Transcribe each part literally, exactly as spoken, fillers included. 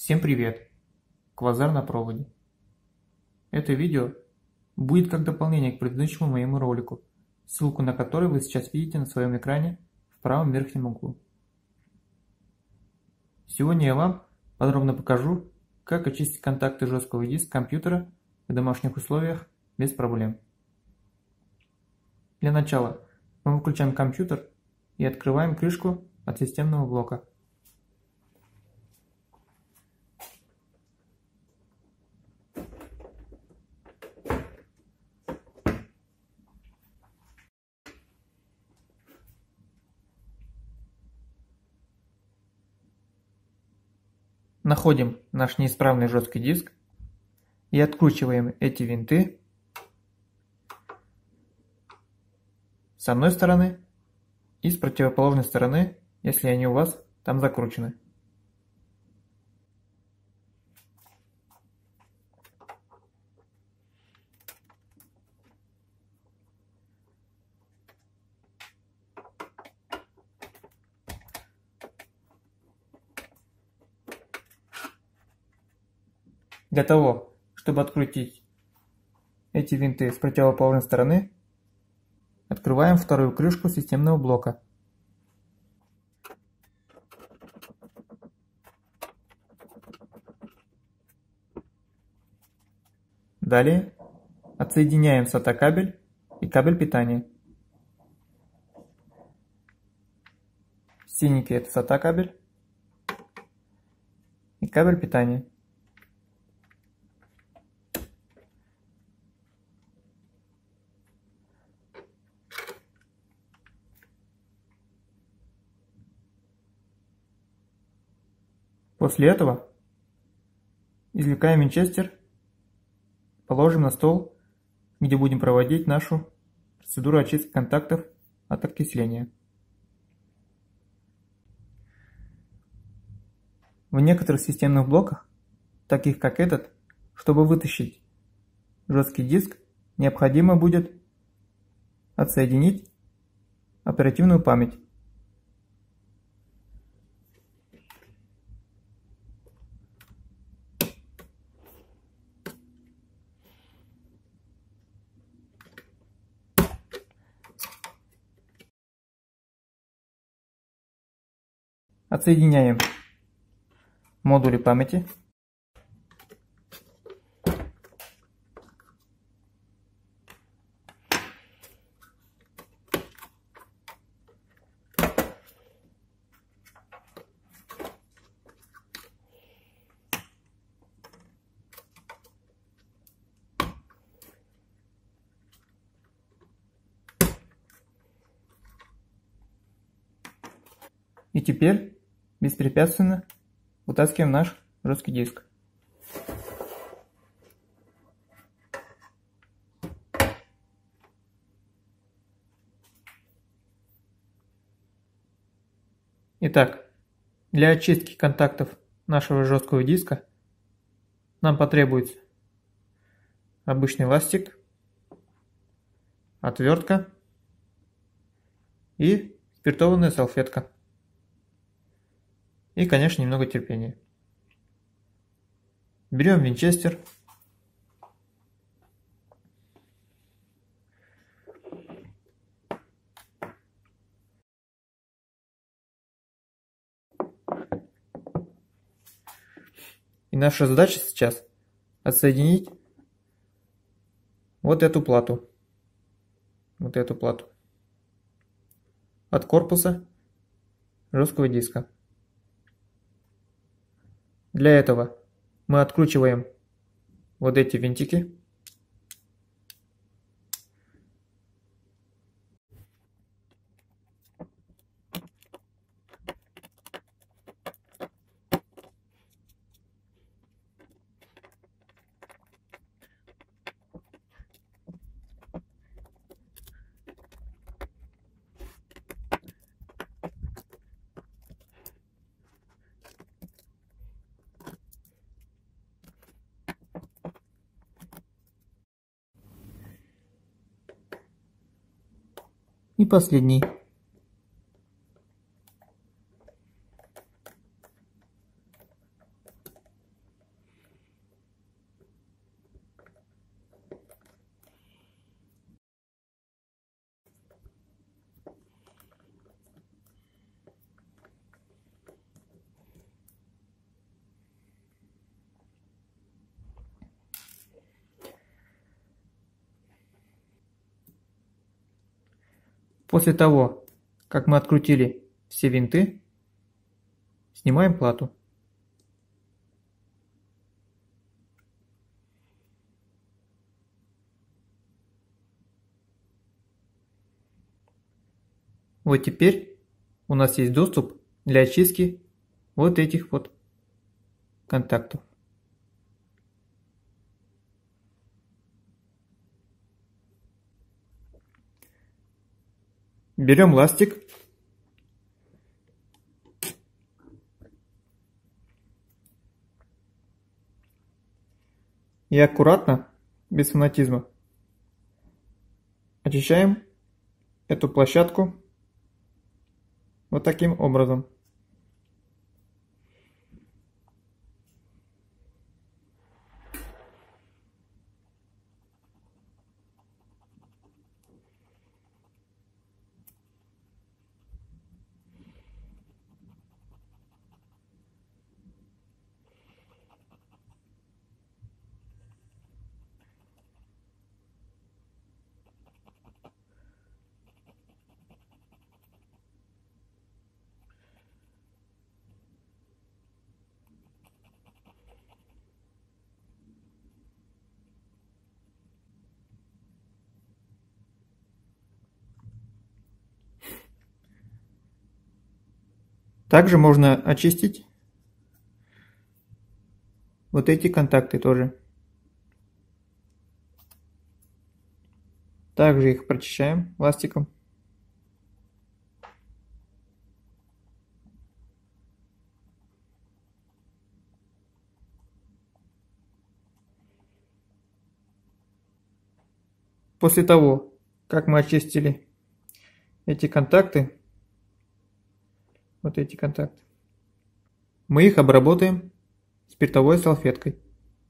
Всем привет! Квазар на проводе. Это видео будет как дополнение к предыдущему моему ролику, ссылку на который вы сейчас видите на своем экране в правом верхнем углу. Сегодня я вам подробно покажу, как очистить контакты жесткого диска компьютера в домашних условиях без проблем. Для начала мы выключаем компьютер и открываем крышку от системного блока. Находим наш неисправный жесткий диск и откручиваем эти винты с одной стороны и с противоположной стороны, если они у вас там закручены. Для того, чтобы открутить эти винты с противоположной стороны, открываем вторую крышку системного блока. Далее отсоединяем сата кабель и кабель питания. Синенький — это сата кабель и кабель питания. После этого извлекаем винчестер, положим на стол, где будем проводить нашу процедуру очистки контактов от окисления. В некоторых системных блоках, таких как этот, чтобы вытащить жесткий диск, необходимо будет отсоединить оперативную память. Отсоединяем модули памяти. И теперь беспрепятственно вытаскиваем наш жесткий диск. Итак, для очистки контактов нашего жесткого диска нам потребуется обычный ластик, отвертка и спиртованная салфетка. И, конечно, немного терпения. Берем винчестер. И наша задача сейчас отсоединить вот эту плату. Вот эту плату. От корпуса жесткого диска. Для этого мы откручиваем вот эти винтики. И последний. После того, как мы открутили все винты, снимаем плату. Вот теперь у нас есть доступ для очистки вот этих вот контактов. Берем ластик и аккуратно, без фанатизма, очищаем эту площадку вот таким образом. Также можно очистить вот эти контакты тоже. Также их прочищаем ластиком. После того, как мы очистили эти контакты, вот эти контакты, мы их обработаем спиртовой салфеткой.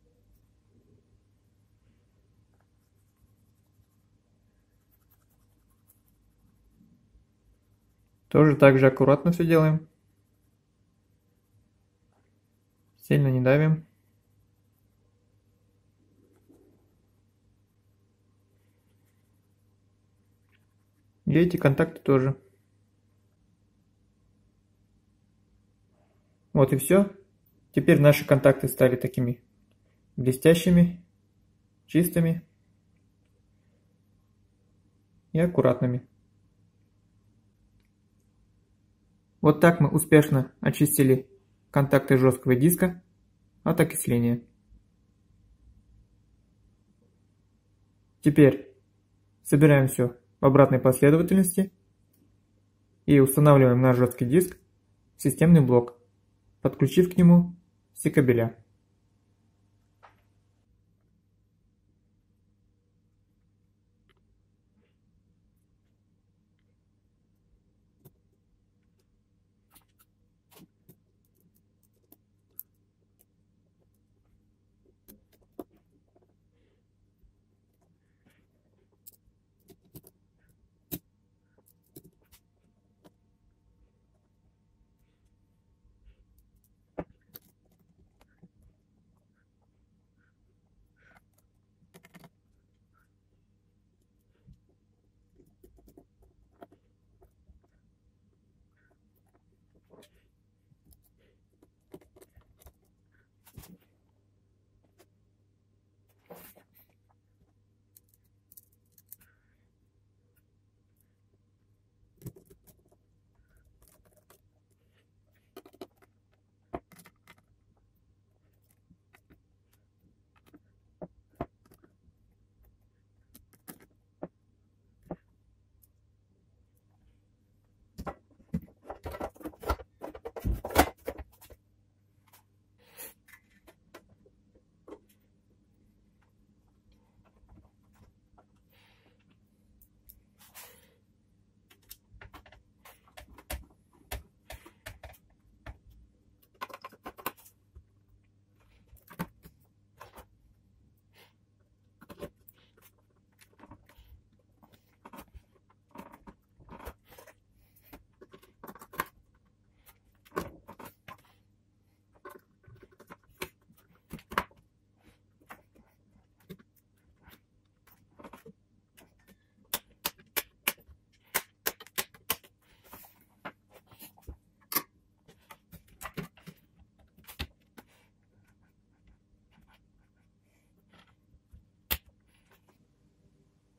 Тоже так же аккуратно все делаем. Сильно не давим. И эти контакты тоже. Вот и все. Теперь наши контакты стали такими блестящими, чистыми и аккуратными. Вот так мы успешно очистили контакты жесткого диска от окисления. Теперь собираем все в обратной последовательности и устанавливаем наш жесткий диск в системный блок, подключив к нему все кабеля.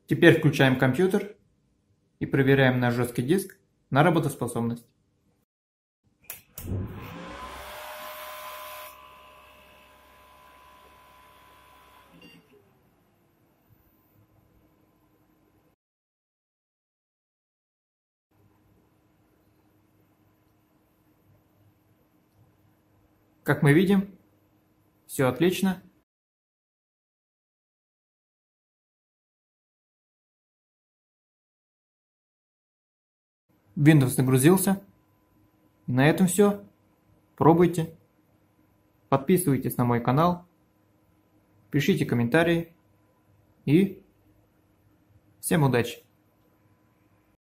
Теперь включаем компьютер и проверяем наш жесткий диск на работоспособность. Как мы видим, все отлично. Windows загрузился. На этом все. Пробуйте. Подписывайтесь на мой канал. Пишите комментарии. И всем удачи!